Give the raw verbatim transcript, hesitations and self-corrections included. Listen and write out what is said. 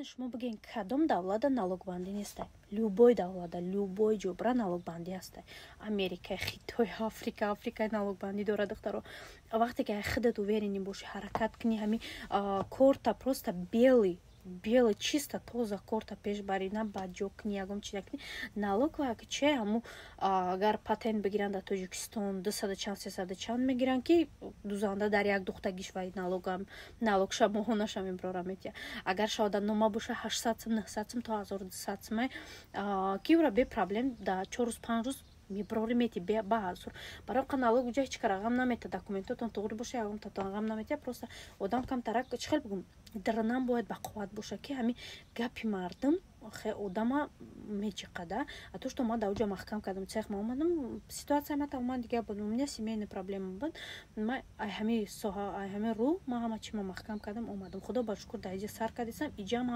шумо бигем кадом давлада налогбандӣ неста. Любой давлада, любой ҷобра налогбандӣ аста. Америка, Хитой, Африка, Африка налогбандӣ дорад духтаро. Вақте ки худат уверени боши, ҳаракат кунӣ, ҳами корта просто белый, белый, чисто тоза корта пеш барӣ, на баҷоқ кунӣ, ягон чиз кунӣ. Налог ва че ҳаму агар патент бигиранд дар Тоҷикистон дусад чанд сесад чанд мегиранд ки дузанда дар як духта гишваи налогам налогша моҳонаша меброра метия. Агар шаҳодатнома боша ҳаштсад сум, нӯҳсад сум то ҳазору дусад сум ки ура бе проблем да чор рӯз панҷ рӯз меброри мети ба ҳазор. Барои қа налог уҷа ҳеч кара ғам намета, документотон туғри боша, ягон татон ғам намета, просто одам камтарак чӣ хел бигум дранам бояд бақувват боша ки ҳами гапи мардум хе одама мечиқада. А то, что ма да уҷа маҳкам кардам цех ма омадам, ситуация ма тамоман дига буд. У меня семейная проблема буд. Ма ай ҳами соҳа, ай ҳами рӯ ма ҳама чӣ ма маҳкам кардам омадам. Худо ба шукр да иҷа сар кардисам, иҷам